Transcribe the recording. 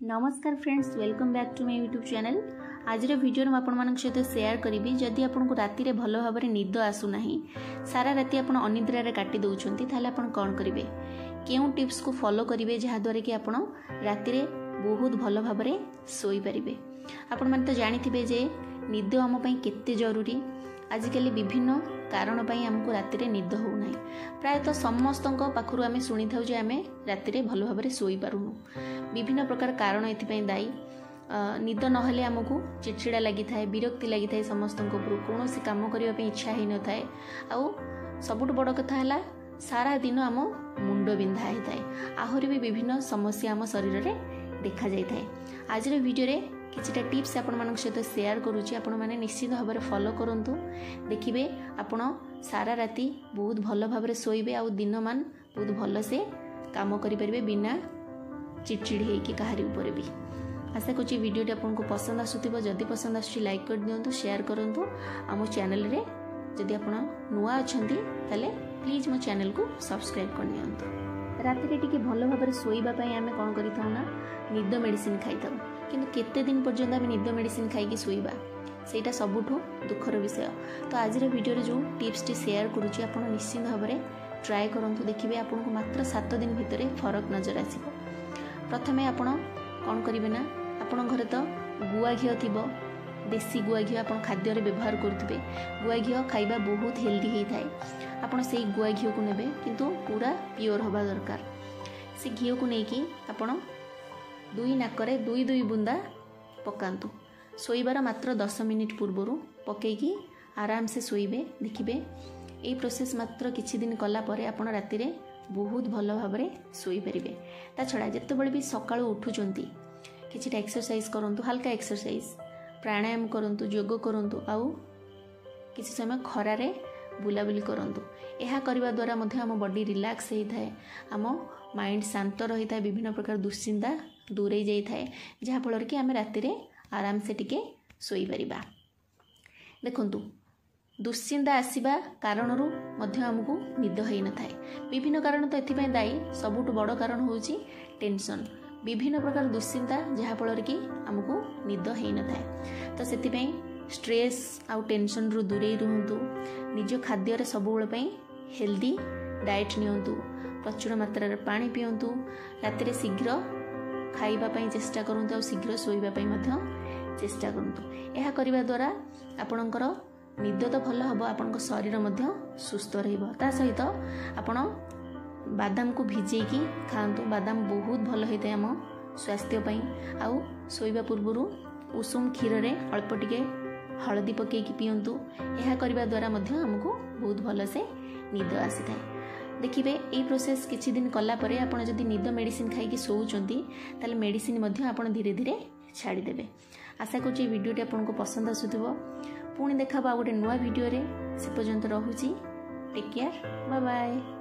नमस्कार friends, welcome back to my YouTube channel. आज video में आपण सहित शेयर करी जदि आपको राति रे भल भाव निद आसुना सारा राति आप अनिद्रा काटी दौरान ताले आपण कौन करेंगे, क्यों टिप्स को फॉलो करेंगे जहाद्वारा कि आप राति रे बहुत भल भाव सोई पारे। आपण मैंने तो जानी जे निद आम केते जरूरी। आजिकल विभिन्न कारण आमको राति रे निद होना प्रायतः समस्त पाखु आम शुणी था आम राति रे भल भाव सोई पारुनु। विभिन्न प्रकार कारण एथिपाई दायी। निद नहले आमको चिड़चिड़ा लगी थाए, विरक्ति लगी थाए, समस्त कौन काम करने इच्छा ही न थाए। आउ सबुठ बड़ कथा है सारा दिन आम मुंड बिंधा होता है। आहरी भी विभिन्न समस्या आम शरीर में देखा जाए। आज वीडियो रे किछिटा टिप्स आपण सहित शेयर करुच्ची, आपण मैंने निश्चित भाव में फॉलो करंतु। देखिए आपण सारा राति बहुत भल भाव शोइबे आ दिन मान बहुत भल से काम करें बिना चिड़चिड़ी होगी कहारी ऊपर भी। आशा करुच्ची वीडियो आपको पसंद आसुथिबो। जदि पसंद आसुची लाइक कर दियंतु, शेयर करंतु। आम चैनल रे जदि आपण नुआ अछंती ताले प्लीज मो चैनल को सब्सक्राइब कर नियंतु। राति रे टिके भल भाव शोइबा पई आमे कोन करिथाउ ना निद मेडिसिन खाइथाउ, किंतु केते दिन पर्यंत आमे निद मेडिसिन खाइकी शोइबा सेटा सबुठु दुखर विषय। तो आज वीडियो रे जो टिप्स टी शेयर करुच्ची आपण निश्चित भाव में ट्राए करंतु। देखिबे आपनको मात्र 7 दिन भितर फरक नजर आसीबो। प्रथमे आपण कौन करेंगे ना, आपण घरे तो गुआ घी थी, देसी गुआ घी आप खाद्य व्यवहार करुवे। गुआ घी खाइबा बहुत हेल्दी होता है। आपड़ से गुआ घी को नेबे, किंतु पूरा प्योर हवा दरकार। से घी को लेकिन आपण 2 नाकरे 2 बुंदा पकातु। शोइबार मात्र 10 मिनिट पूर्व पकईकी आराम से शोइबे। देखिए यही प्रोसेस मात्र किछि दिन कला परे आपण राति रे बहुत भल भाव शोई पारे। ता छड़ा जितेबाला भी सका उठुंट किछिटा एक्सरसाइज करंतु, हल्का एक्सरसाइज प्राणायाम करंतु, योग करंतु, आउ किछि समय खरारे बुलाबुली करंतु। यह करने द्वारा आम बॉडी रिलैक्स होता है, आम माइंड शांत रही है, विभिन्न प्रकार दुश्चिंता दूरे जाए, जहाँफल कि आम राति रे आराम से टिके शोई पारिबा। देखंतु दुश्चिंता आसवा कारण आमको निद हो न था। विभिन्न कारण तो ये दायी। सबुठ बड़ कारण हूँ टेंशन, विभिन्न प्रकार दुश्चिंता जहाँफल कि आमको निद हो न था। तो से स्ट्रेस आउ टेंशन रु दूरे रुहतु। निज खाद्य सबुबले हेल्दी डाएट नियंतु, प्रचुर मात्रा पानी पियंतु, राति रे शीघ्र खाइबापी चेष्टा करंतु, आ शीघ्र शोइबापी चेष्टा करंतु। यह करने द्वारा आपणकर निद तो भल हम, आपण शरीर सुस्थ रहा। सहित आपण बादाम को भिजेकी खातु। बादाम बहुत भल होता है आम स्वास्थ्यपाई। आउ शोइबा पूर्वर उषुम क्षीर रे अल्प टिके हलदी पकईकी पियंतु। यह करने द्वारा आमको बहुत भल से निद आसी थाए। देखिए यही प्रोसेस किछि दिन कला परे आपण जदि निद मेडिसिन खाइकी शोउचंती ताले मेडिसिन आपण धीरे धीरे छाड़ीदेवे। आशा करुच्ची वीडियोटी आपको पसंद आसुथिबो। पुणी देखा गोटे नुआ वीडियो रे। से पर्यंत रहुची। Take care, bye bye.